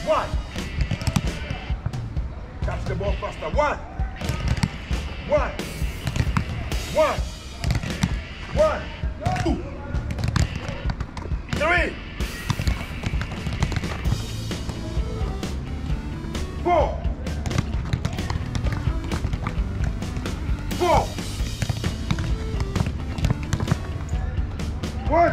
One. Catch the ball faster. One. One. One. One. Two. Three. Four. Four. One.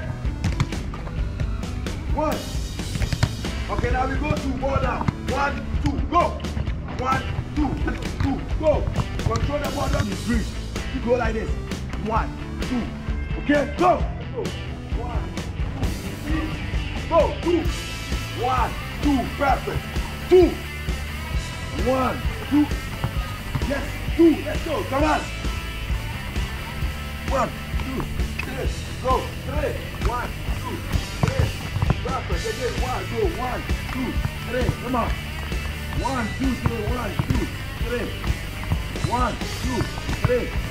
One. Okay, now we go to ball down. 1, 2, go. 1, 2, 2, go. Control the ball down. You breathe. You go like this. 1, 2. Okay, go. Go. 1, 2, 3. Go. 2. 1, 2. Perfect. 2. 1, 2. Yes. 2. Let's go. Come on. 1, 2, 3. Go. 3. 1, 2, 3. Perfect. Again. 1, go. 1, 2, 3. Come on. 1, 2, 3. 1, 2, 3. 1, 2, 3.